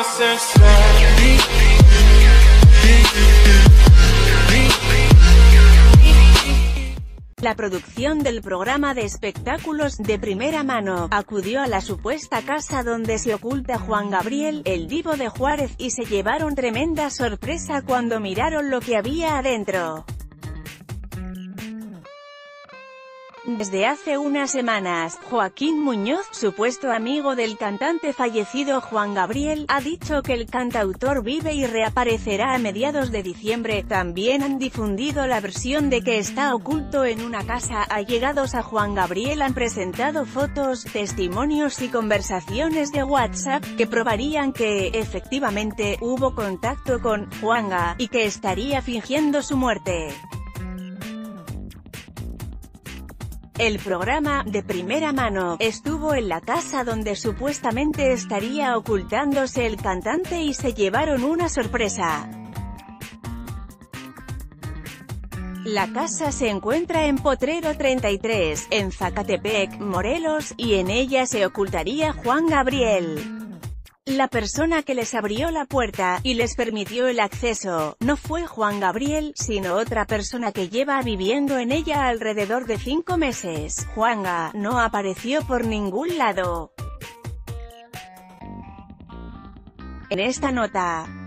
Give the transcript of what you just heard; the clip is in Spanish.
La producción del programa de espectáculos De Primera Mano acudió a la supuesta casa donde se oculta Juan Gabriel, el divo de Juárez, y se llevaron tremenda sorpresa cuando miraron lo que había adentro. Desde hace unas semanas, Joaquín Muñoz, supuesto amigo del cantante fallecido Juan Gabriel, ha dicho que el cantautor vive y reaparecerá a mediados de diciembre. También han difundido la versión de que está oculto en una casa. Allegados a Juan Gabriel han presentado fotos, testimonios y conversaciones de WhatsApp que probarían que, efectivamente, hubo contacto con Juanga, y que estaría fingiendo su muerte. El programa De Primera Mano estuvo en la casa donde supuestamente estaría ocultándose el cantante y se llevaron una sorpresa. La casa se encuentra en Potrero 33, en Zacatepec, Morelos, y en ella se ocultaría Juan Gabriel. La persona que les abrió la puerta y les permitió el acceso no fue Juan Gabriel, sino otra persona que lleva viviendo en ella alrededor de 5 meses. Juanga no apareció por ningún lado. En esta nota